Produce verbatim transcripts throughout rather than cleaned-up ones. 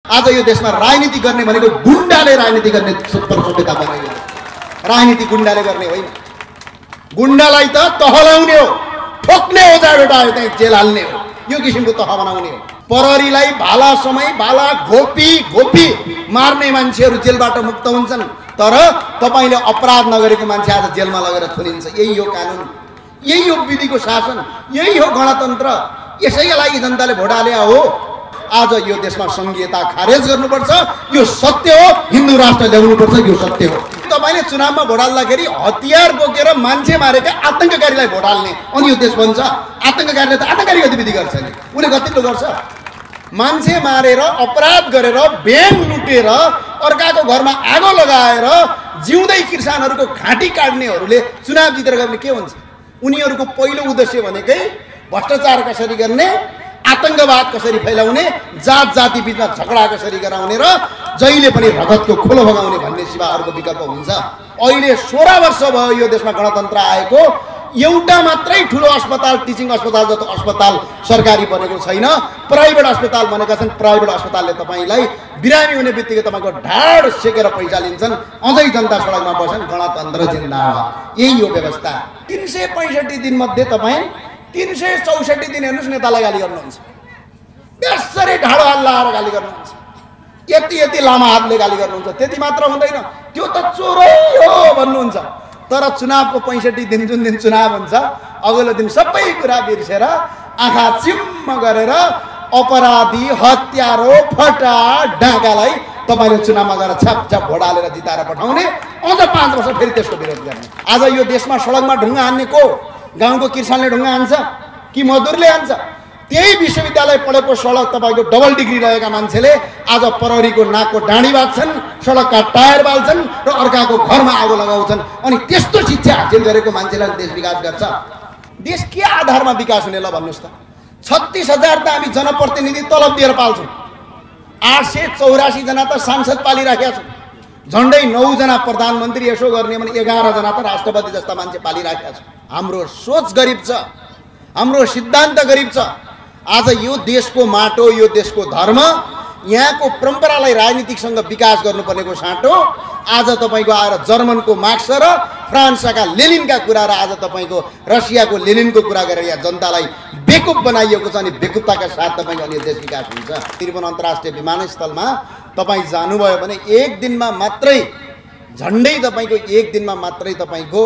आज यो देशमा राजनीति गर्ने भनेको गुण्डाले राजनीति गर्ने सभ्यता बनाइयो। राजनीति गुण्डाले गर्ने होइन। गुण्डालाई त तहलाउने हो, ठोक्ने हो, जा बेटा त्यहाँ जेल हाल्ने हो, यो किसिमको तह बनाउने हो। प्रहरीलाई भाला समय भाला घोपी घोपी मार्ने मान्छेहरू जेलबाट मुक्त हुन्छन्, तर तपाईले अपराध नगरेको मान्छे आज जेलमा लगेर थुनिन्छ। यही हो कानुन, यही हो विधिको शासन, यही हो गणतन्त्र। यसैका लागि जनताले भोट हाले हो। आज यो देशमा संघीयता खारेज गर्नुपर्छ, यो सत्य हो। हिन्दू राष्ट्र ल्याउनुपर्छ, यो सत्य हो। तपाईले चुनावमा भोट हाल्दाखेरि हतियार बोकेर मान्छे मारेका आतंककारीलाई भोट हाल्ने, अनि यो देश बन्छ। आतंककारीले त आतंककारी गतिविधि गर्छ नि, उसले गतिलो गर्छ। मान्छे मारेर अपराध गरेर ब्याङ्क लुटेर अर्काको घरमा आगो लगाएर जिउँदै किसानहरूको घाँटी काट्नेहरूले चुनाव जितेर गर्ने के हुन्छ? उनीहरूको पहिलो उद्देश्य भनेकै भ्रष्टाचार कसरी गर्ने, आतंकवाद कसरी फैलाउने, जात जाति बीचमा झगडा कसरी गराउने र जहिले पनि रगतको खोलो भगाउने भन्ने सिवा अर्को विकल्प हुन्छ? अहिले सोह्र वर्ष भयो यो देशमा गणतन्त्र आएको, एउटा मात्रै ठुलो अस्पताल, टिचिङ अस्पताल जस्तो अस्पताल सरकारी बनेको छैन। प्राइभेट अस्पताल बनेका छन्। प्राइभेट अस्पतालले तपाईलाई बिरामी हुने बित्तिकै तपाईको ढाड सेकेर पैसा लिन्छन्, अझै जनता सडकमा बस्छन्। गणतन्त्र जिन्दाबाद। यही हो व्यवस्था। तीन सय पैँसठी दिन मध्ये तपाईँ तीन सय चौसठी दिन हेर्नुहोस् नेतालाई गाली गर्नुहुन्छ, यसरी ढाडो हात लाएर गाली गर्नुहुन्छ, यति यति लामा हातले गाली गर्नुहुन्छ। त्यति मात्र हुँदैन, त्यो त चोरै हो भन्नुहुन्छ। तर चुनावको पैँसठी दिन जुन दिन चुनाव हुन्छ, अघिल्लो दिन सबै कुरा बिर्सेर आँखा चिम्म गरेर अपराधी हत्यारो फटा डाँगालाई तपाईँले चुनावमा गएर छ्यापछ्याप भोट हालेर जिताएर पठाउने, अझ पाँच वर्ष फेरि त्यसको विरोध गर्ने। आज यो देशमा सडकमा ढुङ्गा हान्ने को? गाउँको किसानले ढुङ्गा हान्छ कि मजदुरले हान्छ? त्यही विश्वविद्यालय पढेको सडक तपाईँको डबल डिग्री रहेका मान्छेले आज प्रहरीको नाकको डाँडी बाँध्छन्, सडकका टायर बाल्छन् र अर्काको घरमा आगो लगाउँछन्। अनि त्यस्तो शिक्षा हासिल गरेको मान्छेलाई देश विकास गर्छ? देश के आधारमा विकास हुने ल भन्नुहोस् त? छत्तीस हजार त हामी जनप्रतिनिधि तलब दिएर पाल्छौँ, आठ सय चौरासी जना त सांसद पालिराखेका छौँ, झन्डै नौजना प्रधानमन्त्री, यसो गर्ने भने एघारजना त राष्ट्रपति जस्ता मान्छे पालिराखेका छौँ। हाम्रो सोच गरिब छ, हाम्रो सिद्धान्त गरिब छ। आज यो देशको माटो, यो देशको धर्म, यहाँको परम्परालाई राजनीतिकसँग विकास गर्नुपर्नेको साटो आज तपाईँको आएर जर्मनको मार्क्स र फ्रान्सका लेनिनका कुरा र आज तपाईँको रसियाको लेनिनको कुरा गरेर यहाँ जनतालाई बेकुफ बनाइएको छ। अनि बेकुफताका साथ तपाईँको अनि देश विकास हुन्छ। त्रिभुवन अन्तर्राष्ट्रिय विमानस्थलमा तपाईँ जानुभयो भने एक दिनमा मात्रै झन्डै तपाईँको एक दिनमा मात्रै तपाईँको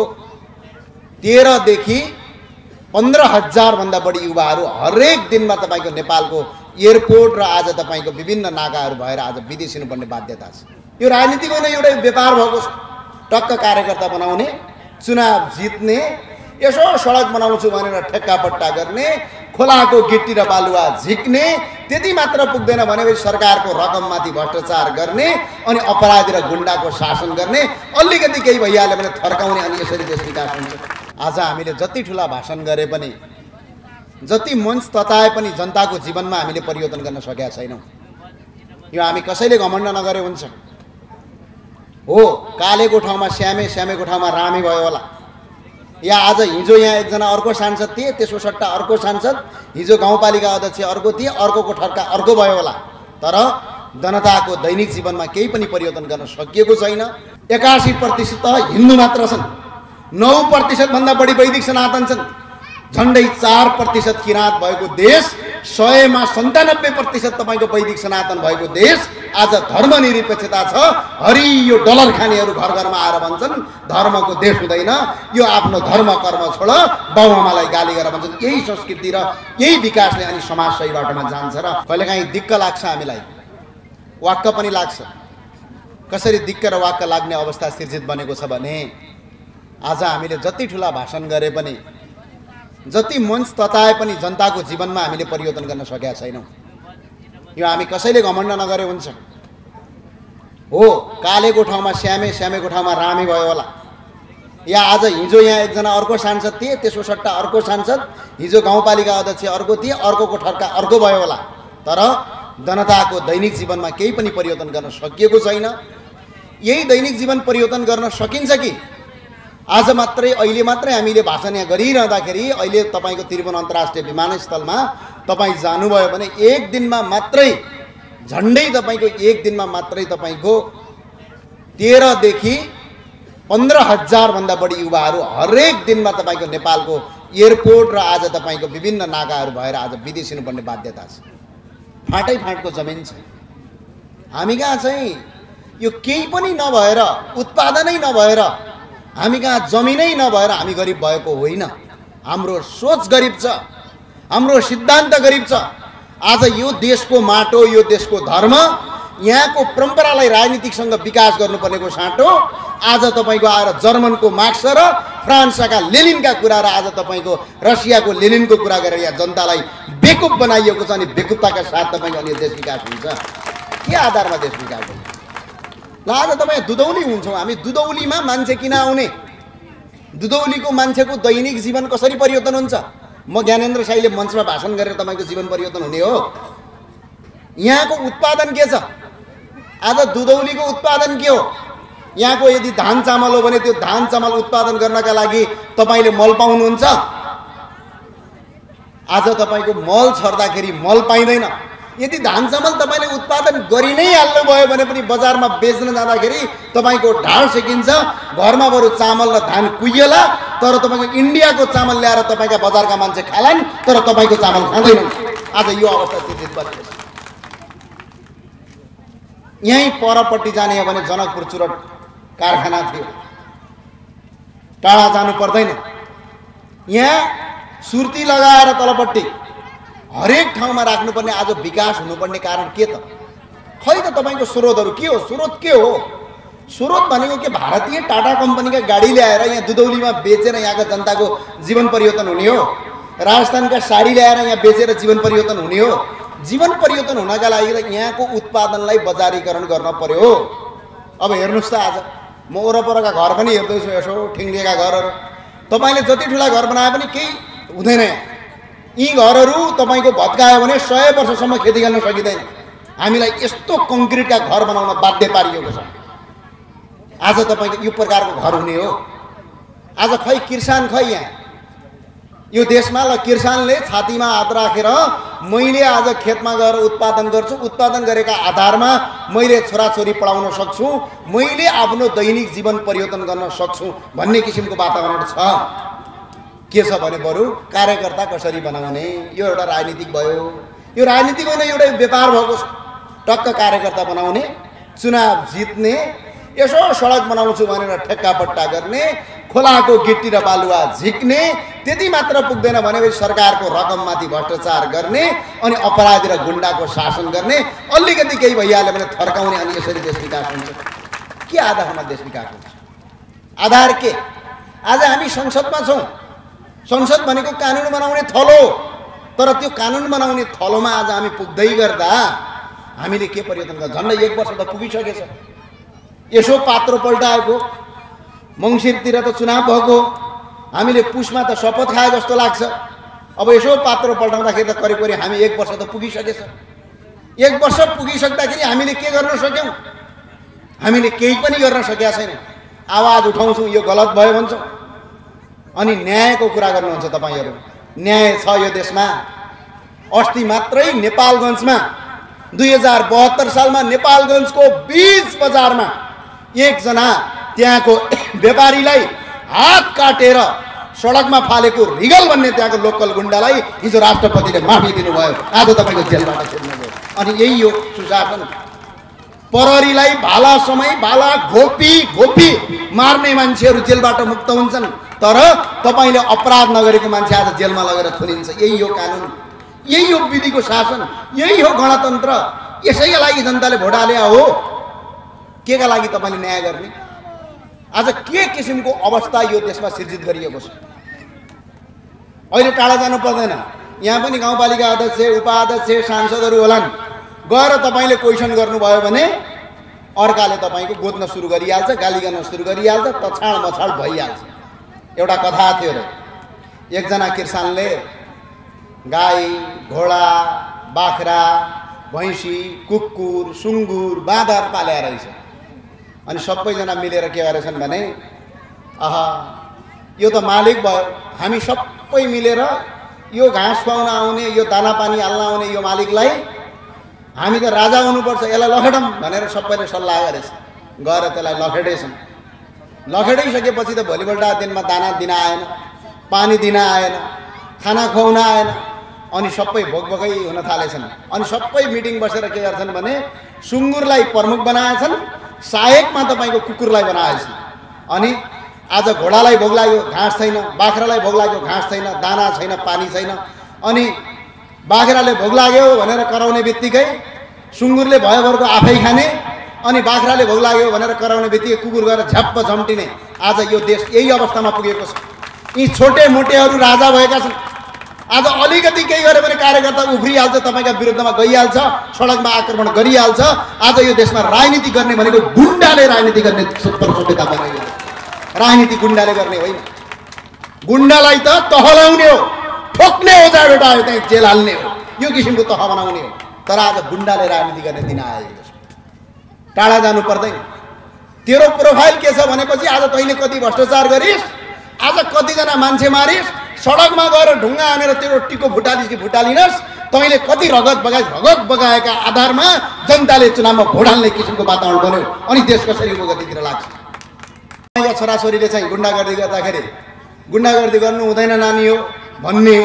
तेह्रदेखि पन्ध्र हजार भन्दा बढी युवाहरू हरेक दिनमा तपाईँको नेपालको एयरपोर्ट र आज तपाईँको विभिन्न नाकाहरू भएर आज विदेश हिँड्नुपर्ने बाध्यता छ। यो राजनीतिक होइन, एउटा व्यापार भएको छ। टक्क कार्यकर्ता बनाउने, चुनाव जित्ने, यसो सडक बनाउँछु भनेर ठेक्कापट्टा गर्ने, खोलाको गिट्टी र बालुवा झिक्ने, त्यति मात्र पुग्दैन भनेपछि सरकारको रकममाथि भ्रष्टाचार गर्ने अनि अपराधी र गुण्डाको शासन गर्ने, अलिकति केही भइहाल्यो भने थर्काउने, अनि यसरी देश विकास हुन्छ। आज हामीले जति ठुला भाषण गरे पनि, जति मञ्च तताए पनि जनताको जीवनमा हामीले परिवर्तन गर्न सकेका छैनौँ। यो हामी कसैले घमण्ड नगरे हुन्छ। हो, कालेको ठाउँमा श्यामे, श्यामेको ठाउँमा रामे भयो होला। या आज हिजो यहाँ एकजना अर्को सांसद थिए, त्यसको सट्टा अर्को सांसद, हिजो गाउँपालिका अध्यक्ष अर्को थिए, अर्कोको ठर्का अर्को भयो होला। तर जनताको दैनिक जीवनमा केही पनि परिवर्तन गर्न सकिएको छैन। एकासी प्रतिशत हिन्दू मात्र छन्, नौ प्रतिशत भन्दा बढी वैदिक सनातन छन्, झन्डै चार प्रतिशत किराँत भएको देश, सयमा सन्तानब्बे प्रतिशत तपाईँको वैदिक सनातन भएको देश आज धर्मनिरपेक्षता छ। हरियो डलर खानेहरू घर घरमा आएर भन्छन् धर्मको देश हुँदैन, यो आफ्नो धर्म कर्म छोड, बाउआमालाई गाली गरेर भन्छन्। यही संस्कृति र यही विकासले अनि समाज सही बाटोमा जान्छ। र कहिलेकाहीँ दिक्क लाग्छ, हामीलाई वाक्क पनि लाग्छ। कसरी दिक्क र वाक्क लाग्ने अवस्था सिर्जित बनेको छ भने आज हामीले जति ठुला भाषण गरे पनि, जति मञ्च तताए पनि जनताको जीवनमा हामीले परिवर्तन गर्न सकेका छैनौँ। यो हामी कसैले घमण्ड नगरे हुन्छ। हो, कालेको ठाउँमा श्यामे, श्यामेको ठाउँमा रामे भयो होला। या आज हिजो यहाँ एकजना अर्को सांसद थिए, त्यसको सट्टा अर्को सांसद, हिजो गाउँपालिका अध्यक्ष अर्को थिए, अर्कोको ठर्का अर्को भयो होला। तर जनताको दैनिक जीवनमा केही पनि परिवर्तन गर्न सकिएको छैन। यही दैनिक जीवन परिवर्तन गर्न सकिन्छ कि आज मात्रै, अहिले मात्रै हामीले भाषण यहाँ गरिरहँदाखेरि अहिले तपाईँको त्रिभुवन अन्तर्राष्ट्रिय विमानस्थलमा तपाईँ जानुभयो भने एक दिनमा मात्रै झन्डै तपाईको एक दिनमा मात्रै तपाईको तेह्र देखि पन्ध्र हजार भन्दा बढी युवाहरू हरेक दिनमा तपाईको नेपालको एयरपोर्ट र आज तपाईको विभिन्न नाकाहरू भएर आज विदेशिनु पर्ने बाध्यता छ। फाटै फाटको जमिन छ। हामी कहाँ चाहिँ यो केही पनि नभएर उत्पादनै नभएर हामी कहाँ जमिनै नभएर हामी गरिब भएको होइन। हाम्रो सोच गरिब छ, हाम्रो सिद्धान्त गरिब छ। आज यो देशको माटो, यो देशको धर्म, यहाँको परम्परालाई राजनीतिकसँग विकास गर्नुपर्नेको साटो आज तपाईको आएर जर्मनको मार्क्स र फ्रान्सका लेनिनका कुरा र आज तपाईको रसियाको लेनिनको कुरा गरेर यहाँ जनतालाई बेकुफ बनाइएको छ। अनि बेकुफताका साथ तपाईको अनि देश विकास हुन्छ। के आधारमा देश विकास हुन्छ? ल आज तपाईँ दुधौली हुन्छौँ हामी। दुधौलीमा मान्छे किन आउने? दुधौलीको मान्छेको दैनिक जीवन कसरी परिवर्तन हुन्छ? म ज्ञानेन्द्र साईले मञ्चमा भाषण गरेर तपाईँको जीवन परिवर्तन हुने हो? यहाँको उत्पादन के छ? आज दुधौलीको उत्पादन के हो? यहाँको यदि धान चामल हो भने त्यो धान चामल उत्पादन गर्नका लागि तपाईँले मल पाउनुहुन्छ? आज तपाईँको मल छर्दाखेरि मल पाइँदैन। यदि धान चामल तपाईँले उत्पादन गरि नै हाल्नुभयो भने पनि बजारमा बेच्न जाँदाखेरि तपाईँको ढाड सेकिन्छ। घरमा बरु चामल र धान कुहिएला, तर तपाईँको इन्डियाको चामल ल्याएर तपाईँका बजारका मान्छे खालान्, तर तपाईँको चामल खाँदैनन्। आज यो अवस्था स्थिति बन्छ। यहीँ परपट्टि जाने हो भने जनकपुर चुरट कारखाना थियो, टाढा जानु पर्दैन। यहाँ सुर्ती लगाएर तलपट्टि हरेक ठाउँमा राख्नुपर्ने आज विकास हुनुपर्ने कारण के त? खै त तपाईँको स्रोतहरू के हो? स्रोत के हो? स्रोत भनेको के? भारतीय टाटा कम्पनीका गाडी ल्याएर यहाँ दुधौलीमा बेचेर यहाँका जनताको जीवन परिवर्तन हुने हो? राजस्थानका साडी ल्याएर यहाँ बेचेर जीवन परिवर्तन हुने हो? जीवन परिवर्तन हुनका लागि त यहाँको उत्पादनलाई बजारीकरण गर्न पर्यो। अब हेर्नुहोस् त, आज म वरपरका घर पनि हेर्दैछु, यसो ठिङ्गिएका घरहरू। तपाईँले जति ठुला घर बनाए पनि केही हुँदैन। यी घरहरू तपाईँको भत्कायो भने सय वर्षसम्म खेती गर्न सकिँदैन। हामीलाई यस्तो कङ्क्रिटका घर बनाउन बाध्य पारिएको छ। आज तपाईँको यो प्रकारको घर हुने हो? आज खै किसान खै यहाँ यो देशमा ल किसानले छातीमा हात राखेर मैले आज खेतमा गएर उत्पादन गर्छु, उत्पादन गरेका आधारमा मैले छोराछोरी पढाउन सक्छु, मैले आफ्नो दैनिक जीवन परिवर्तन गर्न सक्छु भन्ने किसिमको वातावरण छ। के छ भने बरु कार्यकर्ता कसरी बनाउने, यो एउटा राजनीतिक भयो। यो राजनीतिक होइन, एउटा व्यापार भएको छ। टक्क कार्यकर्ता बनाउने, चुनाव जित्ने, यसो सडक बनाउँछु भनेर ठेक्कापट्टा गर्ने, खोलाको गिट्टी र बालुवा झिक्ने, त्यति मात्र पुग्दैन भनेपछि सरकारको रकममाथि भ्रष्टाचार गर्ने अनि अपराधी र गुन्डाको शासन गर्ने, अलिकति केही भइहाल्यो भने थर्काउने, अनि यसरी देश विकास हुन्छ। के आधारमा देश विकास हुन्छ? आधार के? आज हामी संसदमा छौँ। संसद भनेको कानुन बनाउने थलो, तर त्यो कानुन बनाउने थलोमा आज हामी पुग्दै गर्दा हामीले के परिवर्तन गर्छ? झन्डै एक वर्ष त पुगिसकेछ। यसो पात्रो पल्टाएको, मङ्सिरतिर त चुनाव भएको, हामीले पुसमा त शपथ खाए जस्तो लाग्छ। अब यसो पात्रो पल्टाउँदाखेरि त करिब करिब हामी एक वर्ष त पुगिसकेछ। एक वर्ष पुगिसक्दाखेरि हामीले के गर्न सक्यौँ? हामीले केही पनि गर्न सकेका छैनौँ। आवाज उठाउँछौँ, यो गलत भयो भन्छौँ। अनि न्यायको कुरा गर्नुहुन्छ तपाईँहरू। न्याय छ यो देशमा? अस्ति मात्रै नेपालगञ्जमा दुई हजार बहत्तर सालमा नेपालगञ्जको बीच बजारमा एकजना त्यहाँको व्यापारीलाई हात काटेर सडकमा फालेको रिगल भन्ने त्यहाँको लोकल गुन्डालाई हिजो राष्ट्रपतिले माफी दिनुभयो। आज तपाईँको जेलबाट छिर्नुभयो। अनि यही हो सुशासन। प्रहरीलाई भाला समय भाला घोपी घोपी मार्ने मान्छेहरू जेलबाट मुक्त हुन्छन्, तर तपाईँले अपराध नगरेको मान्छे आज जेलमा लगेर थुनिन्छ। यही हो कानुन, यही हो विधिको शासन, यही हो गणतन्त्र। यसैका लागि जनताले भोट हाले हो। के का लागि तपाईँले न्याय गर्ने? आज के किसिमको अवस्था यो देशमा सिर्जित गरिएको छ? अहिले टाढा जानु पर्दैन। यहाँ पनि गाउँपालिका अध्यक्ष, उपाध्यक्ष, सांसदहरू होलान्। गएर तपाईँले क्वेसन गर्नुभयो भने अर्काले तपाईँको गोद्न सुरु गरिहाल्छ, गाली गर्न सुरु गरिहाल्छ, तछाड मछाड भइहाल्छ। एउटा कथा थियो रे, एकजना किसानले गाई, घोडा, बाख्रा, भैँसी, कुकुर, सुँगुर, बाँदर पाल्या रहेछ। अनि सबैजना मिलेर के गरेछन् भने, आहा यो त मालिक भयो, हामी सबै मिलेर यो घाँस खुवाउन आउने, यो दाना पानी हाल्न आउने यो मालिकलाई हामी त राजा हुनुपर्छ, यसलाई लखेटौँ भनेर सबैले सल्लाह गरेछ। गएर त्यसलाई लखेटेछन्। लखेटिसकेपछि त भोलिपल्ट दिनमा दाना दिन आएन, पानी दिन आएन, खाना खुवाउन आएन। अनि सबै भोकभोकै हुन थालेछन्। अनि सबै मिटिङ बसेर के गर्छन् भने सुँगुरलाई प्रमुख बनाएछन्, सहायकमा तपाईँको कुकुरलाई बनाएछन्। अनि आज घोडालाई भोक लाग्यो, घाँस छैन, बाख्रालाई भोक लाग्यो, घाँस छैन, दाना छैन, पानी छैन। अनि बाख्राले भोक लाग्यो भनेर कराउने बित्तिकै सुँगुरले भयोभरको आफै खाने, अनि बाख्राले भोक लाग्यो भनेर कराउने बित्तिकै कुकुर गएर झ्याप्प झम्टिने। आज यो देश यही अवस्थामा पुगेको छ। यी छोटे मोटेहरू राजा भएका छन्। आज अलिकति केही गरे भने कार्यकर्ता उफ्रिहाल्छ, तपाईँका विरुद्धमा गइहाल्छ, सडकमा आक्रमण गरिहाल्छ। आज यो देशमा राजनीति गर्ने भनेको गुन्डाले राजनीति गर्ने सभ्यता बनाइयो। राजनीति गुन्डाले गर्ने होइन। गुन्डालाई त तह लाउने हो, ठोक्ने हो, जहाँ भेटायो त्यहाँ जेल हाल्ने हो, यो किसिमको तह बनाउने हो। तर आज गुन्डाले राजनीति गर्ने दिन आयो। टाढा जानु पर्दैन। तेरो प्रोफाइल के छ भनेपछि आज तैँले कति भ्रष्टाचार गरिस्, आज कतिजना मान्छे मारिस्, सडकमा गएर ढुङ्गा हानेर तेरो टिको फुटालिस् कि फुटालिनस्, तैँले कति रगत बगाइस्, रगत बगाएका आधारमा जनताले चुनावमा भोट हाल्ने किसिमको वातावरण बन्यो। अनि देश कसरी उपगतितिर लाग्छ? छोराछोरीले चाहिँ गुन्डागर्दी गर्दाखेरि गुन्डागर्दी गर्नु हुँदैन नानी हो भन्ने,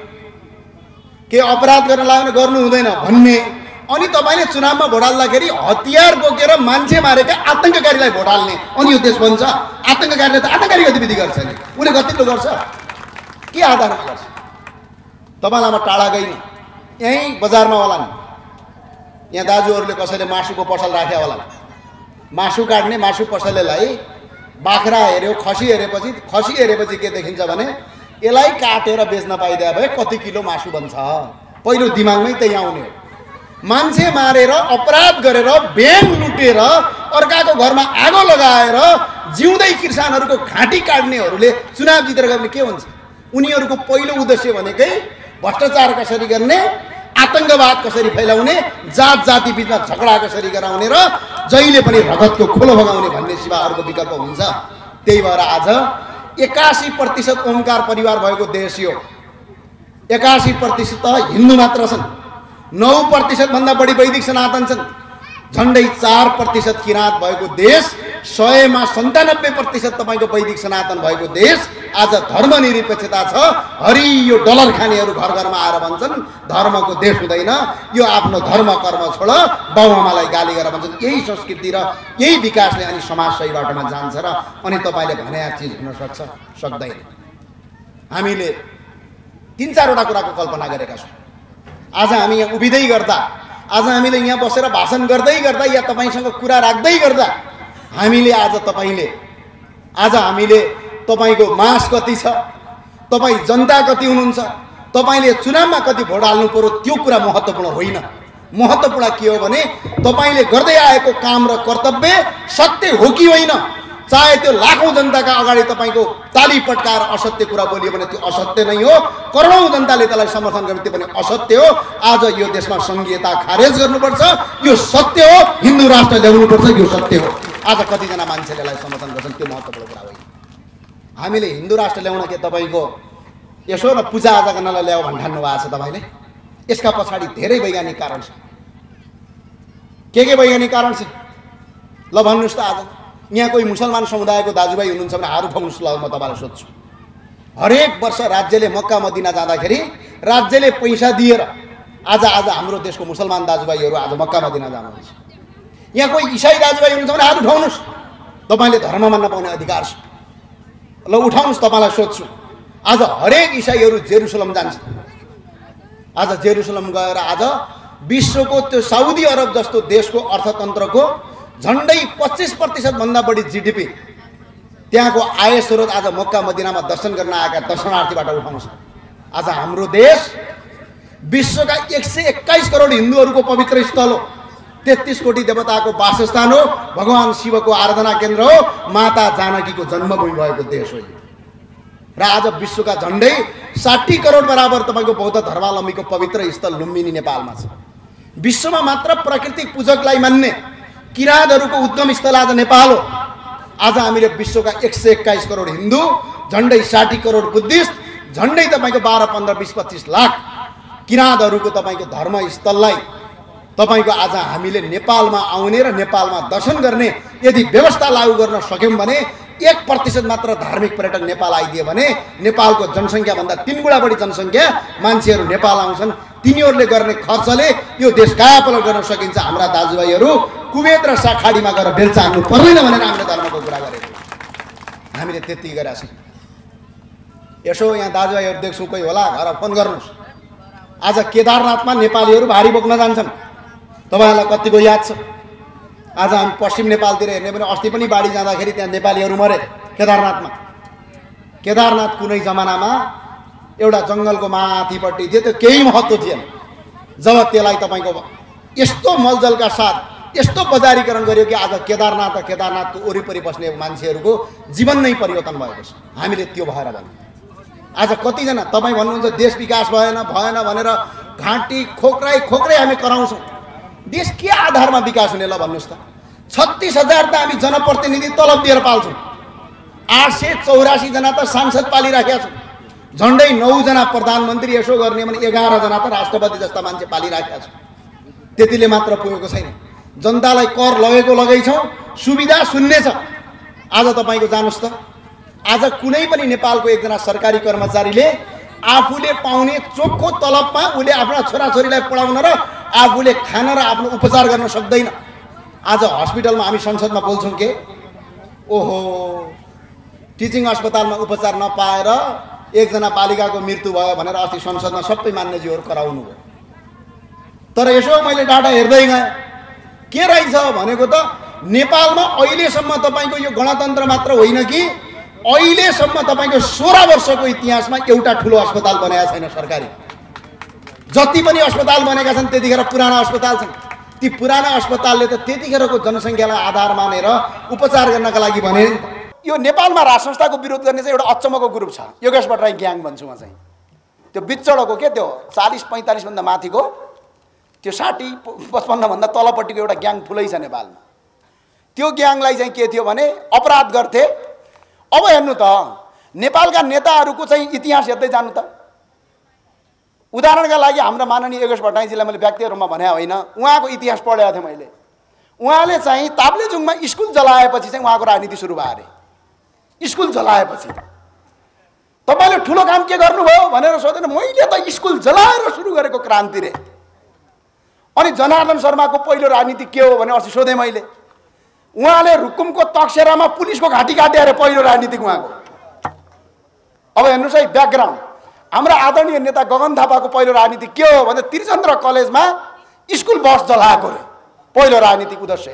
के अपराध गर्न लाग्यो गर्नु हुँदैन भन्ने। अनि तपाईँले चुनावमा भोट हाल्दाखेरि हतियार बोकेर मान्छे मारेका आतङ्ककारीलाई भोट हाल्ने, अनि यो देश बन्छ। आतङ्ककारीले त आतङ्ककारी गतिविधि गर्छ नि, उसले गतिलो गर्छ, के आधारमा गर्छ? तपाईँलाई म टाढा गइन, यहीँ बजारमा होला नि, यहाँ दाजुहरूले कसैले मासुको पसल राख्या होला, मासु काट्ने मासु पसलेलाई बाख्रा हेऱ्यो, खसी हेरेपछि खसी हेरेपछि के देखिन्छ भने यसलाई काटेर बेच्न पाइदिए भए कति किलो मासु बन्छ, पहिलो दिमागमै त्यही आउने हो। मान्छे मारेर अपराध गरेर ब्याङ्क लुटेर अर्काको घरमा आगो लगाएर जिउँदै किसानहरूको घाँटी काट्नेहरूले चुनाव जितेर गर्ने के हुन्छ? उनीहरूको पहिलो उद्देश्य भनेकै भ्रष्टाचार कसरी गर्ने, आतङ्कवाद कसरी फैलाउने, जात जाति बिचमा झगडा कसरी गराउने र जहिले पनि रगतको खोलो भगाउने भन्ने सिवा अर्को विकल्प हुन्छ। त्यही भएर आज एकासी प्रतिशत ओमकार परिवार भएको देश यो। एकासी प्रतिशत हिन्दू मात्र छन्, नौ प्रतिशत भन्दा बढी वैदिक सनातन छन्, झन्डै चार प्रतिशत किराँत भएको देश, सयमा सन्तानब्बे प्रतिशत तपाईँको वैदिक सनातन भएको देश। आज धर्मनिरपेक्षता छ। हरियो डलर खानेहरू घर घरमा आएर भन्छन् धर्मको देश हुँदैन, यो आफ्नो धर्म कर्म छोड, बाउआमालाई गाली गरेर भन्छन्। यही संस्कृति र यही विकासले अनि समाज सही बाटोमा जान्छ र अनि तपाईँले भने चिज हुन सक्छ सक्दैन। हामीले तिन चारवटा कुराको कल्पना गरेका छौँ। आज हामी यहाँ उभिँदै गर्दा, आज हामीले यहाँ बसेर भाषण गर्दै गर्दा या तपाईँसँग कुरा राख्दै गर्दा हामीले आज तपाईँले आज हामीले तपाईँको मास कति छ, तपाईँ जनता कति हुनुहुन्छ, तपाईँले चुनावमा कति भोट हाल्नु पर्यो, त्यो कुरा महत्त्वपूर्ण होइन। महत्त्वपूर्ण के हो भने तपाईँले गर्दै आएको काम र कर्तव्य सत्य हो कि होइन। चाहे त्यो लाखौँ जनताका अगाडि तपाईँको ताली पट्काएर असत्य कुरा बोलियो भने त्यो असत्य नै हो, करोडौँ जनताले त्यसलाई समर्थन गर्ने त्यो पनि असत्य हो। आज यो देशमा सङ्घीयता खारेज गर्नुपर्छ, यो सत्य हो। हिन्दू राष्ट्र ल्याउनुपर्छ, यो सत्य हो। आज कतिजना मान्छेले यसलाई समर्थन गर्छन्, त्यो महत्त्वपूर्ण कुरा होइन। हामीले हिन्दू राष्ट्र ल्याउन के तपाईँको यसो न पूजाआजा गर्नलाई ल्याऊ भन्ठान्नु भएको छ तपाईँले? यसका पछाडि धेरै वैज्ञानिक कारण छ। के के वैज्ञानिक कारण छ ल भन्नुहोस् त? आज यहाँ कोही मुसलमान समुदायको दाजुभाइ हुनुहुन्छ भने हात उठाउनुहोस् ल, म तपाईँलाई सोध्छु। हरेक वर्ष राज्यले मक्का मदिना जाँदाखेरि राज्यले पैसा दिएर आज आज हाम्रो देशको मुसलमान दाजुभाइहरू आज मक्का मदिना जानुहुन्छ। यहाँ कोही इसाई दाजुभाइ हुनुहुन्छ भने हात उठाउनुहोस्, तपाईँले धर्म मान्न पाउने अधिकार छ। ल उठाउनुहोस्, तपाईँलाई सोध्छु। आज हरेक इसाईहरू जेरुसलम जान्छ। आज जेरुसलम गएर आज विश्वको त्यो साउदी अरब जस्तो देशको अर्थतन्त्रको झन्डै पच्चिस प्रतिशत भन्दा बढी जिडिपी त्यहाँको आय स्रोत आज मक्का मदिनामा दर्शन गर्न आएका दर्शनार्थीबाट उठाउँछ। आज हाम्रो देश विश्वका एक सय एक्काइस करोड हिन्दूहरूको पवित्र स्थल हो, तेत्तीस कोटी देवताको वासस्थान हो, भगवान शिवको आराधना केन्द्र हो, माता जानकीको जन्मभूमि भएको देश हो। र आज विश्वका झन्डै साठी करोड बराबर तपाईँको बौद्ध धर्मावलम्बीको पवित्र स्थल लुम्बिनी नेपालमा छ। विश्वमा मात्र प्राकृतिक पूजकलाई मान्ने किराँतहरूको उद्गम स्थल आज नेपाल हो। आज हामीले विश्वका एक सय एक्काइस करोड हिन्दू, झन्डै साठी करोड बुद्धिस्ट, झन्डै तपाईँको बाह्र पन्ध्र बिस पच्चिस लाख किराँतहरूको तपाईँको धर्मस्थललाई तपाईको आज हामीले नेपालमा आउने र नेपालमा दर्शन गर्ने यदि व्यवस्था लागू गर्न सक्यौं भने एक प्रतिशत मात्र धार्मिक पर्यटक नेपाल आइदिए भने नेपालको जनसङ्ख्या भन्दा तीन गुणा बढी जनसङ्ख्या मान्छेहरू नेपाल आउँछन्। तिनीहरूले गर्ने खर्चले यो देश कायापलट गर्न सकिन्छ। हाम्रा दाजुभाइहरू कुवेत र साखाडीमा गएर बेल्चा हान्नु पर्दैन भनेर हामीले धर्मको कुरा गरेको हामीले त्यति गरेका छौँ। यसो यहाँ दाजुभाइहरू देख्छु कोही होला घर फोन गर्नुहोस्। आज केदारनाथमा नेपालीहरू भारी बोक्न जान्छन्। तपाईहरुलाई कतिको याद छ? आज हामी पश्चिम नेपालतिर हेर्ने भने अस्ति पनि बाढी जाँदाखेरि त्यहाँ नेपालीहरू मरे केदारनाथमा। केदारनाथ कुनै जमानामा एउटा जंगलको माथिपट्टि थियो, त्यो केही महत्त्व थिएन। जब त्यसलाई तपाईको यस्तो मलजलका साथ यस्तो बजारीकरण गरियो कि आज केदारनाथ र केदारनाथको वरिपरि बस्ने मान्छेहरूको जीवन नै परिवर्तन भएको छ। हामीले त्यो भएर भन्नु। आज कतिजना तपाई भन्नुहुन्छ देश विकास भएन भएन भनेर घाँटी खोक्राई खोक्रै हामी कराउँछौँ। देश के आधारमा विकास हुने ल भन्नुस् त? छत्तीस हजार त हामी जनप्रतिनिधि तलब दिएर पाल्छौँ। आठ सय चौरासी जना त सांसद पालिराखेका छौँ। झन्डै नौ जना प्रधानमन्त्री, यसो गर्ने भने एघार जना त राष्ट्रपति जस्ता मान्छे पालिराखेका छौँ। त्यतिले मात्र पुगेको छैन। जनतालाई कर लगेको लगैछौँ, सुविधा शून्य छ। आज तपाईको जानुस् त, आज कुनै पनि नेपालको एकजना सरकारी कर्मचारीले आफूले पाउने चोखो तलबमा उसले आफ्ना छोराछोरीलाई पढाउन र आफूले खान र आफ्नो उपचार गर्न सक्दैन। आज हस्पिटलमा हामी संसदमा बोल्छौँ के ओहो टिचिङ अस्पतालमा उपचार नपाएर एकजना बालिकाको मृत्यु भयो भनेर अस्ति संसदमा सबै मान्यजीहरू कराउनु भयो। तर यसो मैले डाटा हेर्दै गएँ के रहेछ भनेको त नेपालमा अहिलेसम्म तपाईको यो गणतन्त्र मात्र होइन कि अहिलेसम्म तपाईको सोह्र वर्षको इतिहासमा एउटा ठुलो अस्पताल बनाएको छैन सरकारी। जति पनि अस्पताल बनेका छन् त्यतिखेर पुराना अस्पताल छन्। ती पुराना अस्पतालले त त्यतिखेरको जनसङ्ख्यालाई आधार मानेर उपचार गर्नका लागि भने। यो नेपालमा राज संस्थाको विरोध गर्ने चाहिँ एउटा अचम्मको ग्रुप छ, योगेश भट्टराई ग्याङ भन्छु म चाहिँ। त्यो बिचडको के त्यो चालीस पैँतालिस भन्दा माथिको त्यो साठी पचपन्न भन्दा तलपट्टिको एउटा ग्याङ ठुलै छ नेपालमा। त्यो ग्याङलाई चाहिँ के थियो भने अपराध गर्थे। अब हेर्नु त नेपालका नेताहरूको चाहिँ इतिहास हेर्दै जानु त। उदाहरणका लागि हाम्रा माननीय योगेश भट्टराईजीलाई मैले व्यक्तिगत रूपमा भने होइन, उहाँको इतिहास पढेको थिएँ मैले। उहाँले चाहिँ ताप्लेजुङमा स्कुल जलाएपछि चाहिँ उहाँको राजनीति सुरु भयो अरे। स्कुल जलाएपछि तपाईँले ठुलो काम के गर्नुभयो भनेर सोधेन, मैले त स्कुल जलाएर सुरु गरेको क्रान्ति रे। अनि जनार्दन शर्माको पहिलो राजनीति के हो भने अस्ति सोधेँ मैले। उहाँले रुकुमको तकसेरामा पुलिसको घाँटी काटे अरे पहिलो राजनीतिक उहाँको। अब हेर्नुहोस् है ब्याकग्राउन्ड। हाम्रा आदरणीय नेता गगन थापाको पहिलो राजनीति के हो भने त्रिचन्द्र कलेजमा स्कुल बस जलाएको रे पहिलो राजनीतिक उद्देश्य।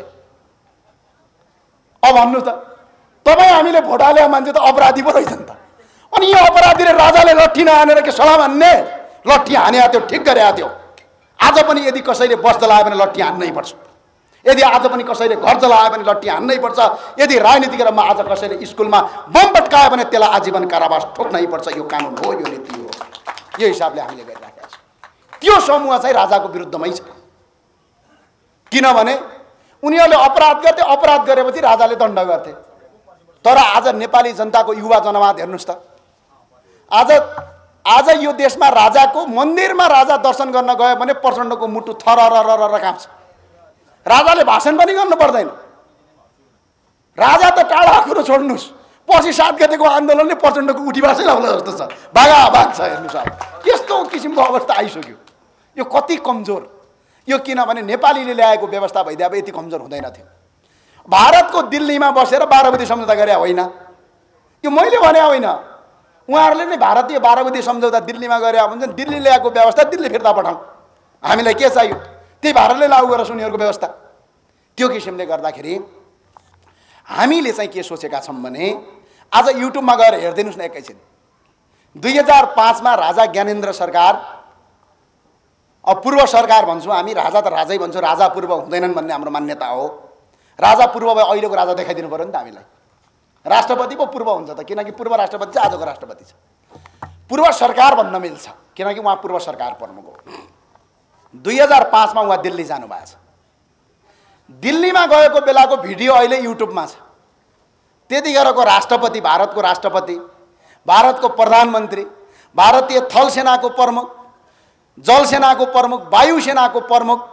अब भन्नु त तपाईँ हामीले भोट हालेको मान्छे त अपराधी पो रहेछ नि त। अनि यो अपराधीले राजाले लट्ठी नहानेर के सलाम हान्ने? लट्ठी हाने थियो, ठिक गरे थियो। आज पनि यदि कसैले बस जलायो भने लट्ठी हान्नै पर्छ। यदि आज पनि कसैले घर जलायो भने लट्ठी हान्नै पर्छ। यदि राजनीतिक क्रममा आज कसैले स्कुलमा बम पट्कायो भने त्यसलाई आजीवन कारावास ठोक्नै पर्छ। यो कानुन हो, यो नीति हो। यो हिसाबले हामीले गरिराखेका छौँ। त्यो समूह चाहिँ राजाको विरुद्धमै छ। किनभने उनीहरूले अपराध गर्थे, अपराध गरेपछि राजाले दण्ड गर्थे। तर आज नेपाली जनताको युवा जनमात हेर्नुहोस् त। आज आज यो देशमा राजाको मन्दिरमा राजा दर्शन गर्न गयो भने प्रचण्डको मुटु थरररर काँप्छ। राजाले भाषण पनि गर्नु पर्दैन। राजा त टाढा कुरो छोड्नुहोस्, पछि सात गतेको आन्दोलनले प्रचण्डको उठीबासै लाग्ला जस्तो छ। भागा भाग छ हेर्नुहोस्। अब यस्तो किसिमको अवस्था आइसक्यो। यो कति कमजोर। यो किनभने नेपालीले ल्याएको व्यवस्था भइदिए अब यति कमजोर हुँदैन थियो। भारतको दिल्लीमा बसेर बाह्र बुँदे सम्झौता गरे होइन, यो मैले भने होइन। उहाँहरूले नै भारतीय बाह्र बुँदे सम्झौता दिल्लीमा गरे भन्छ। दिल्ली ल्याएको व्यवस्था दिल्ली फिर्ता पठाउँ, हामीलाई के चाहियो त्यही भारतले लागू गरेर उनीहरूको व्यवस्था। त्यो किसिमले गर्दाखेरि हामीले चाहिँ के सोचेका छौँ भने आज युट्युबमा गएर हेरिदिनुहोस् न एकैछिन। दुई हजार पाँचमा राजा ज्ञानेन्द्र सरकार, अब पूर्व सरकार भन्छौँ हामी, राजा त राजै भन्छौँ, राजा पूर्व हुँदैनन् भन्ने हाम्रो मान्यता हो। राजा पूर्व भए अहिलेको राजा देखाइदिनु पऱ्यो नि त हामीलाई। राष्ट्रपति पो पूर्व हुन्छ त, किनकि पूर्व राष्ट्रपति चाहिँ आजको राष्ट्रपति छ। पूर्व सरकार भन्न मिल्छ किनकि उहाँ पूर्व सरकार प्रमुख हो। दुई हजार पाँचमा उहाँ दिल्ली जानुभएको छ। दिल्लीमा गएको बेलाको भिडियो अहिले युट्युबमा छ। त्यतिखेरको राष्ट्रपति, भारतको राष्ट्रपति, भारतको प्रधानमन्त्री, भारतीय थल सेनाको प्रमुख, जल सेनाको प्रमुख, वायु सेनाको प्रमुख,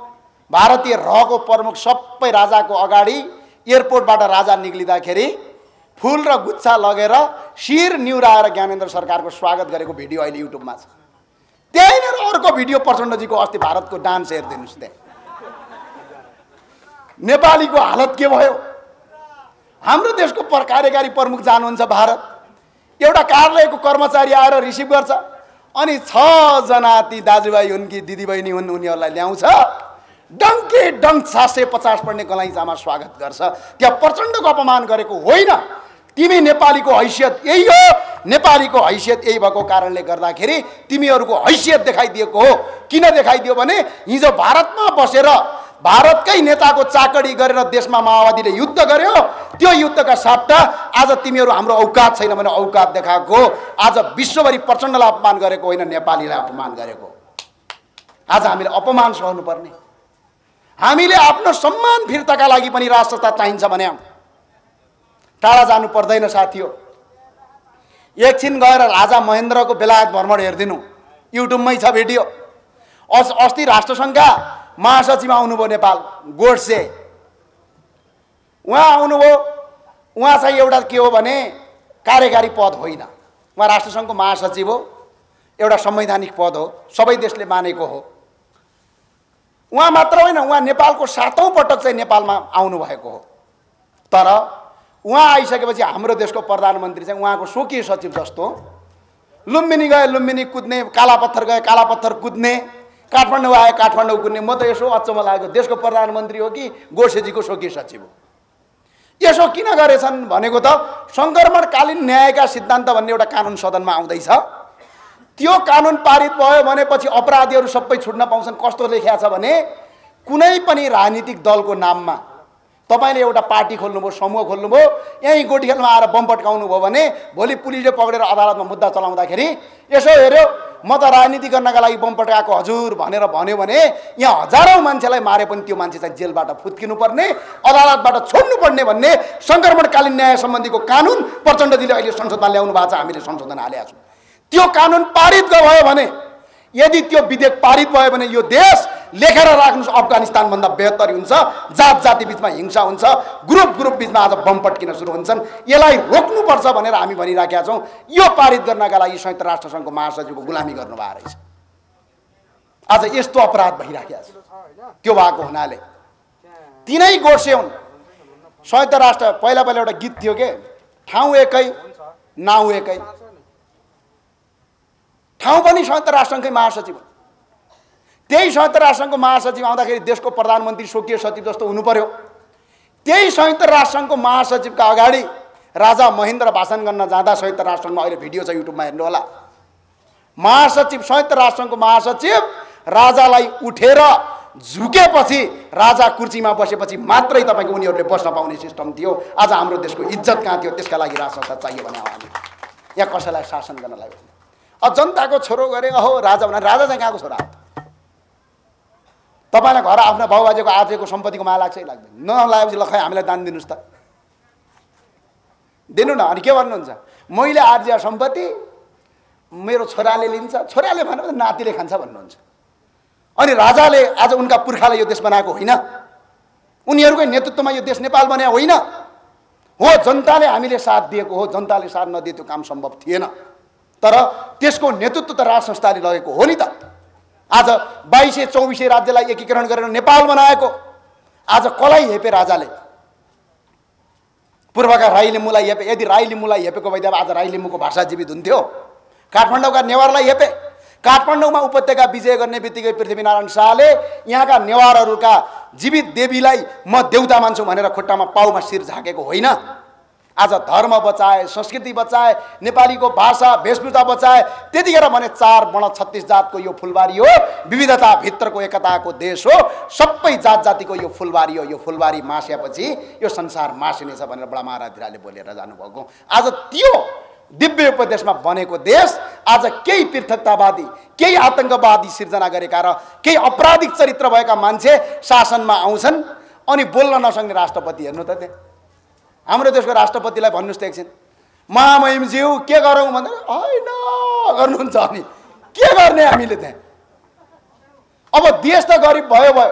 भारतीय रहको प्रमुख सबै राजाको अगाडि एयरपोर्टबाट राजा निक्लिँदाखेरि फुल र गुच्छा लगेर शिर निहुराएर ज्ञानेन्द्र सरकारको स्वागत गरेको भिडियो अहिले युट्युबमा छ। त्यहीँनिर अर्को भिडियो प्रचण्डजीको अस्ति भारतको डान्स हेरिदिनुहोस्। त्यहाँ नेपालीको हालत के भयो? हाम्रो देशको पर कार्यकारी प्रमुख जानुहुन्छ भारत, एउटा कार्यालयको कर्मचारी आएर रिसिभ गर्छ अनि छ जना ती दाजुभाइ हुन् कि दिदीबहिनी हुन् उनीहरूलाई ल्याउँछ, डङ्के डङ्क सात सय पचास पढ्ने गलैँचामा स्वागत गर्छ। त्यहाँ प्रचण्डको अपमान गरेको होइन। तिमी नेपालीको हैसियत यही हो, नेपालीको हैसियत यही भएको कारणले गर्दाखेरि तिमीहरूको हैसियत देखाइदिएको हो। किन देखाइदियो भने हिजो भारतमा बसेर भारतकै नेताको चाकडी गरेर देशमा माओवादीले युद्ध गर्यो, त्यो युद्धका सट्टा आज तिमीहरू हाम्रो औकात छैन भने औकात देखाएको हो। आज विश्वभरि प्रचण्डलाई अपमान गरेको होइन, नेपालीलाई अपमान गरेको। आज हामीले अपमान सहनुपर्ने, हामीले आफ्नो सम्मान फिर्ताका लागि पनि राष्ट्रता चाहिन्छ भने टाढा जानु पर्दैन साथी हो। एकछिन गएर राजा महेन्द्रको बेलायत भ्रमण हेरिदिनु, युट्युबमै छ भिडियो। अस अस्ति राष्ट्रसङ्घका महासचिव आउनुभयो नेपाल, गोडसे। उहाँ आउनुभयो, उहाँ चाहिँ एउटा के हो भने कार्यकारी पद होइन, उहाँ राष्ट्रसङ्घको महासचिव हो, एउटा संवैधानिक पद हो, सबै देशले मानेको हो। उहाँ मात्र होइन, उहाँ नेपालको सातौँ पटक चाहिँ नेपालमा आउनुभएको हो। तर उहाँ आइसकेपछि हाम्रो देशको प्रधानमन्त्री चाहिँ उहाँको स्वकीय सचिव जस्तो लुम्बिनी गए लुम्बिनी कुद्ने, कालापत्थर गए कालापत्थर कुद्ने, काठमाडौँ आए काठमाडौँ कुद्ने। म त यसो अचम्म लागेको, देशको प्रधानमन्त्री हो कि गोडसेजीको स्वकीय सचिव हो? यसो किन गरेछन् भनेको त सङ्क्रमणकालीन न्यायका सिद्धान्त भन्ने एउटा कानुन सदनमा आउँदैछ। त्यो कानुन पारित भयो भनेपछि अपराधीहरू सबै छुट्न पाउँछन्। कस्तो लेखिया छ भने कुनै पनि राजनीतिक दलको नाममा तपाईले एउटा पार्टी खोल्नुभयो, समूह खोल्नुभयो, यही गोठीखेलमा आएर बम पट्काउनु भयो भने भोलि पुलिसले पक्रेर अदालतमा मुद्दा चलाउँदाखेरि यसो हेर्यो म त राजनीति गर्नका लागि बम पट्काएको हजुर भनेर भन्यो भने यहाँ हजारौं मान्छेलाई मारे पनि त्यो मान्छे चाहिँ जेलबाट फुत्किनु पर्ने, अदालतबाट छोड्नु पर्ने भन्ने सङ्क्रमणकालीन न्याय सम्बन्धीको कानुन प्रचण्डजीले अहिले संसदमा ल्याउनु भएको छ। हामीले संशोधन हालेका छौँ। त्यो कानुन पारित भयो भने, यदि त्यो विधेयक पारित भयो भने यो देश लेखेर राख्नुस् अफगानिस्तान भन्दा बेहतर हुन्छ। जात जाति बीचमा हिंसा हुन्छ, ग्रुप ग्रुप बीचमा आज बम पट्किन सुरु हुन्छन्। यसलाई रोक्नुपर्छ भनेर हामी भनिराखेका छौँ। यो पारित गर्नका लागि संयुक्त राष्ट्र सङ्घको महासचिवको गुलामी गर्नुभएको रहेछ। आज यस्तो अपराध भइराखेको छ। त्यो भएको हुनाले तिनै गोडसे हुन्। संयुक्त राष्ट्र पहिला पहिला एउटा गीत थियो के, ठाउँ एकै नाउँ एकै। ठाउँ पनि संयुक्त राष्ट्रसङ्घकै महासचिव, त्यही संयुक्त राष्ट्रसङ्घको महासचिव आउँदाखेरि देशको प्रधानमन्त्री स्वकीय सचिव जस्तो हुनु पर्यो। त्यही संयुक्त राष्ट्रसङ्घको महासचिवका अगाडि राजा महेन्द्र भाषण गर्न जाँदा संयुक्त राष्ट्रसङ्घमा अहिले भिडियो छ युट्युबमा हेर्नु होला। महासचिव संयुक्त राष्ट्रसङ्घको महासचिव राजालाई उठेर झुकेपछि राजा कुर्सीमा बसेपछि मात्रै तपाईँको उनीहरूले बस्न पाउने सिस्टम थियो। आज हाम्रो देशको इज्जत कहाँ थियो? त्यसका लागि राष्ट्रता चाहियो भने हामी यहाँ कसैलाई शासन गर्नलाई अब जनताको छोरो गरे अहो राजा भने राजा चाहिँ कहाँको छोरा हो? तपाईँलाई घर आफ्नो बाबुबाजेको आजको सम्पत्तिको माया लाग्छ लाग्दैन? नलागेपछि ल खै हामीलाई दान दिनुहोस् त, दिनु न। अनि के भन्नुहुन्छ? मैले आर्जिया सम्पत्ति मेरो छोराले लिन्छ, छोराले भनेपछि नातिले खान्छ भन्नुहुन्छ। अनि राजाले आज उनका पुर्खाले यो देश बनाएको होइन, उनीहरूकै नेतृत्वमा यो देश नेपाल बनाएको होइन हो। जनताले हामीले साथ दिएको हो, जनताले साथ नदिए त्यो काम सम्भव थिएन। तर त्यसको नेतृत्व त राज संस्थाले लगेको हो नि त। आज बाइसै चौबिसै राज्यलाई एकीकरण गरेर नेपाल बनाएको आज कसलाई हेपे राजाले? पूर्वका राई लिम्बूलाई हेपे। यदि राई लिम्बूलाई हेपेको भइदिए आज राई लिम्बूको भाषा जीवित हुन्थ्यो। काठमाडौँका नेवारलाई हेपे। काठमाडौँमा उपत्यका विजय गर्ने बित्तिकै पृथ्वीनारायण शाहले यहाँका नेवारहरूका जीवित देवीलाई म देउता मान्छु भनेर खुट्टामा पाउमा शिर झाकेको होइन। आज धर्म बचाए, संस्कृति बचाए, नेपालीको भाषा वेशभूषा बचाए। त्यतिखेर भने चार वर्ण छत्तीस जातको यो फुलबारी हो, विविधता भित्रको एकताको देश हो, सबै जात जातिको यो फुलबारी हो। यो फुलबारी मास्यापछि यो संसार मासिनेछ भनेर बडा महाराजले बोलेर जानुभएको। आज त्यो दिव्य उपदेशमा बनेको देश आज केही पृथकतावादी, केही आतंकवादी सिर्जना गरेका र केही अपराधिक चरित्र भएका मान्छे शासनमा आउँछन् अनि बोल्न नसक्ने राष्ट्रपति। हेर्नु त त्यहाँ हाम्रो देशको राष्ट्रपतिलाई भन्नुहोस् त एकछिन, महामहिमज्यू के गरौँ भन्दा होइन गर्नुहुन्छ। अनि के गर्ने हामीले त्यहाँ? अब देश त गरिब भयो भयो,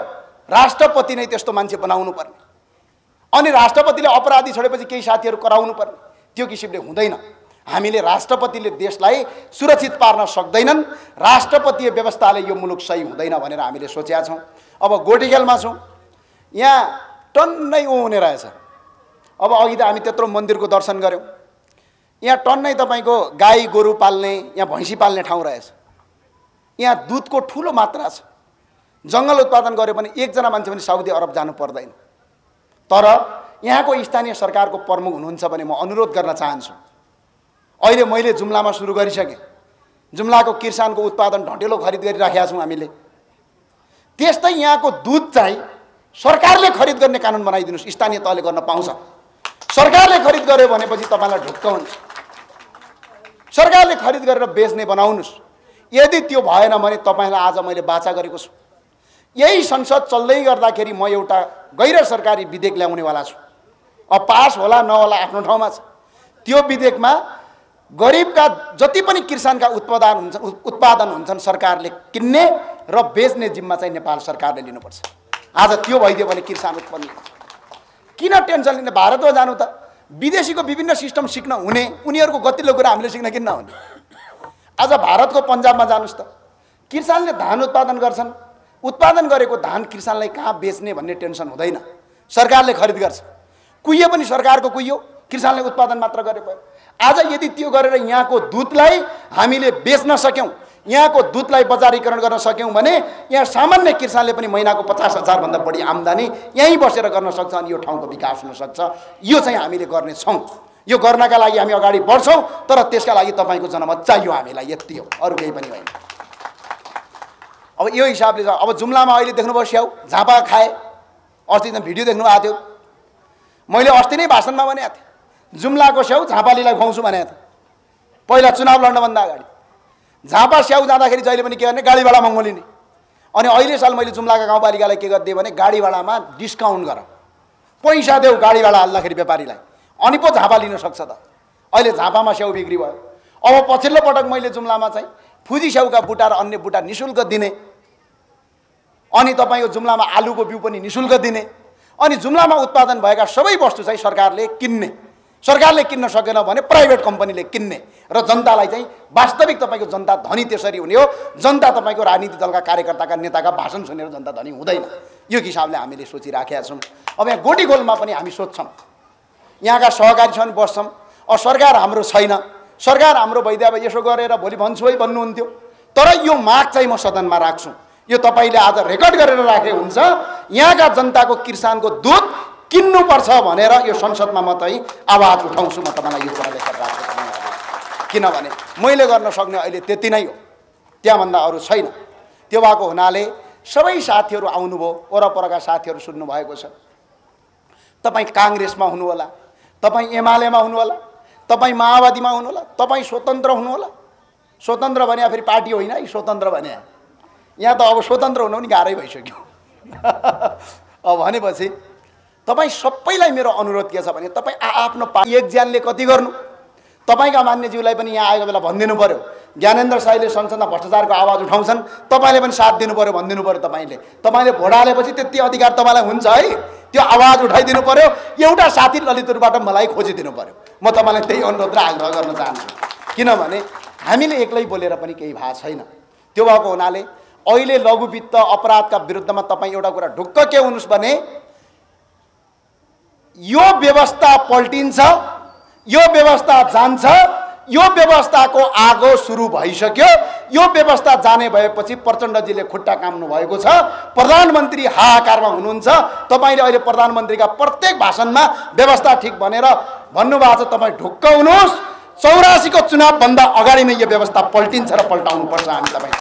राष्ट्रपति नै त्यस्तो मान्छे बनाउनु पर्ने, अनि राष्ट्रपतिले अपराधी छोडेपछि केही साथीहरू कराउनु पर्ने, त्यो किसिमले हुँदैन। हामीले राष्ट्रपतिले देशलाई सुरक्षित पार्न सक्दैनन्, राष्ट्रपतीय व्यवस्थाले यो मुलुक सही हुँदैन भनेर हामीले सोचेका छौँ। अब गोटीखेलमा छौँ, यहाँ टन्नै ऊ हुने रहेछ। अब अघि त हामी त्यत्रो मन्दिरको दर्शन गऱ्यौँ, यहाँ टन्नै तपाईँको गाई गोरु पाल्ने, यहाँ भैँसी पाल्ने ठाउँ रहेछ। यहाँ दुधको ठुलो मात्रा छ, जङ्गल उत्पादन गर्यो भने एकजना मान्छे पनि साउदी अरब जानु पर्दैन। तर यहाँको स्थानीय सरकारको प्रमुख हुनुहुन्छ भने म अनुरोध गर्न चाहन्छु, अहिले मैले जुम्लामा सुरु गरिसकेँ, जुम्लाको किसानको उत्पादन ढटेलो खरिद गरिराखेका छौँ हामीले। त्यस्तै यहाँको दुध चाहिँ सरकारले खरिद गर्ने कानुन बनाइदिनुहोस्, स्थानीय तहले गर्न पाउँछ। सरकारले खरिद गर्यो भनेपछि तपाईँलाई ढुक्क हुन्छ, सरकारले खरिद गरेर बेच्ने बनाउनुहोस्। यदि त्यो भएन भने तपाईँलाई आज मैले बाचा गरेको छु, यही संसद चल्दै गर्दाखेरि म एउटा गैर सरकारी विधेयक ल्याउनेवाला छु। अब पास होला नहोला आफ्नो ठाउँमा छ। त्यो विधेयकमा गरिबका जति पनि किसानका उत्पादन हुन्छन् उत्पादन हुन्छन् सरकारले किन्ने र बेच्ने जिम्मा चाहिँ नेपाल सरकारले लिनुपर्छ। आज त्यो भइदियो भने किसान उत्पन्न किन टेन्सन लिने? भारतमा जानु त विदेशीको विभिन्न सिस्टम सिक्न हुने, उनीहरूको गतिलो कुरा हामीले सिक्न किन नहुने? आज भारतको पन्जाबमा जानुस् त, किसानले धान उत्पादन गर्छन्, उत्पादन गरेको धान किसानलाई कहाँ बेच्ने भन्ने टेन्सन हुँदैन, सरकारले खरिद गर्छ। कुहियो पनि सरकारको कुहियो, किसानले उत्पादन मात्र गरे भयो। आज यदि त्यो गरेर यहाँको दुधलाई हामीले बेच्न सक्यौँ, यहाँको दुधलाई बजारीकरण गर्न सक्यौँ भने यहाँ सामान्य किसानले पनि महिनाको पचास हजारभन्दा बढी आम्दानी यहीँ बसेर गर्न सक्छ, अनि यो ठाउँको विकास हुन सक्छ। यो चाहिँ हामीले गर्नेछौँ। यो गर्नका लागि हामी अगाडि बढ्छौँ, तर त्यसका लागि तपाईँको जनमत चाहियो हामीलाई, यति हो, अरू केही पनि होइन। अब यो हिसाबले छ। अब जुम्लामा अहिले देख्नुभयो स्याउ झापा खाए, अस्ति त भिडियो देख्नु भएको थियो। मैले अस्ति नै भाषणमा भनेको थिएँ, जुम्लाको स्याउ झापालीलाई खुवाउँछु भनेको थिएँ पहिला चुनाव लड्नभन्दा अगाडि। झापा स्याउ जाँदाखेरि जहिले पनि के गर्ने, गाडी भाडा महँगो लिने। अनि अहिले साल मैले जुम्लाका गाउँपालिकालाई के गरिदिएँ भने गाडी भाडामा डिस्काउन्ट गर, पैसा देऊ गाडी भाडा हाल्दाखेरि व्यापारीलाई, अनि पो झापा लिन सक्छ त। अहिले झापामा स्याउ बिक्री भयो। अब पछिल्लो पटक मैले जुम्लामा चाहिँ फुजी स्याउका बुटा र अन्य बुटा निःशुल्क दिने, अनि तपाईँको जुम्लामा आलुको बिउ पनि निःशुल्क दिने, अनि जुम्लामा उत्पादन भएका सबै वस्तु चाहिँ सरकारले किन्ने। सरकारले किन्न सकेन भने प्राइभेट कम्पनीले किन्ने र जनतालाई चाहिँ वास्तविक तपाईँको जनता धनी त्यसरी हुने हो। जनता तपाईँको राजनीतिक दलका कार्यकर्ताका नेताका भाषण सुनेर जनता धनी हुँदैन। यो हिसाबले हामीले सोचिराखेका छौँ। अब यहाँ गोटीखोलमा पनि हामी सोध्छौँ, यहाँका सहकारी छन् बस्छौँ, अब सरकार हाम्रो छैन, सरकार हाम्रो भइदियो अब यसो गरेर भोलि भन्छु है भन्नुहुन्थ्यो। तर यो माग चाहिँ म सदनमा राख्छु, यो तपाईँले आज रेकर्ड गरेर राखे हुन्छ। यहाँका जनताको किसानको दुध किन्नुपर्छ भनेर यो संसदमा म चाहिँ आवाज उठाउँछु। म तपाईँलाई यो कुरा लेखेर राख्छु, किनभने मैले गर्न सक्ने अहिले त्यति नै हो, त्यहाँभन्दा अरू छैन। त्यो भएको हुनाले सबै साथीहरू आउनुभयो, वरपरका साथीहरू सुन्नुभएको छ। तपाईँ काङ्ग्रेसमा हुनुहोला, तपाईँ एमालेमा हुनुहोला, तपाईँ माओवादीमा हुनुहोला, तपाईँ स्वतन्त्र हुनुहोला। स्वतन्त्र भने फेरि पार्टी होइन है, स्वतन्त्र भने यहाँ त अब स्वतन्त्र हुनु पनि गाह्रै भइसक्यो। अब भनेपछि तपाईँ सबैलाई मेरो अनुरोध के छ भने तपाईँ आफ्नो पार्टी एक ज्यानले कति गर्नु, तपाईँका मान्यज्यूलाई पनि यहाँ आएको बेला भनिदिनु पऱ्यो। ज्ञानेन्द्र साईले संसदमा भ्रष्टाचारको आवाज उठाउँछन्, तपाईँले पनि साथ दिनु पऱ्यो, भनिदिनु पऱ्यो। तपाईँले तपाईँले भोट हालेपछि त्यति अधिकार तपाईँलाई हुन्छ है, त्यो आवाज उठाइदिनु पऱ्यो। एउटा साथी ललितपुरबाट मलाई खोजिदिनु पऱ्यो। म तपाईँलाई त्यही अनुरोध र आग्रह गर्न चाहन्छु, किनभने हामीले एक्लै बोलेर पनि केही भएको छैन। त्यो भएको हुनाले अहिले लघुवित्त अपराधका विरुद्धमा तपाईँ एउटा कुरा ढुक्क के हुनुहोस् भने यो व्यवस्था पल्टिन्छ, यो व्यवस्था जान्छ, यो व्यवस्थाको आगो सुरु भइसक्यो। यो व्यवस्था जाने भएपछि प्रचण्डजीले खुट्टा काम्नु भएको छ, प्रधानमन्त्री हाहाकारमा हुनुहुन्छ। तपाईँले अहिले प्रधानमन्त्रीका प्रत्येक भाषणमा व्यवस्था ठिक भनेर भन्नुभएको छ। तपाईँ ढुक्क हुनुहोस्, चौरासीको चुनावभन्दा अगाडि नै यो व्यवस्था पल्टिन्छ र पल्टाउनुपर्छ हामी तपाईँ।